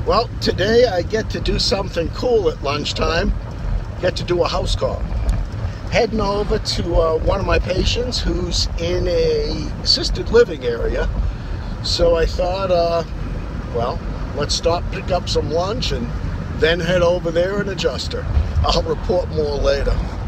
Well, today I get to do something cool at lunchtime. Get to do a house call. Heading over to one of my patients who's in a assisted living area. So I thought, well, let's stop, pick up some lunch, and then head over there and adjust her. I'll report more later.